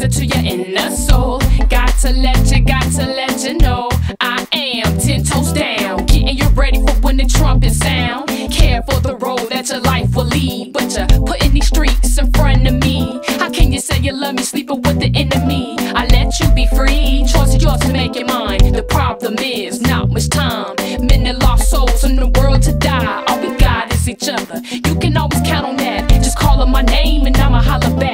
to your inner soul. Got to let you know I am 10 toes down, getting you ready for when the trumpet sound. Care for the road that your life will lead, but you're putting these streets in front of me. How can you say you love me sleeping with the enemy? I let you be free, choice is yours to make it mine. The problem is not much time, many lost souls in the world to die. All we got is each other, you can always count on that. Just call on my name and I'ma holler back.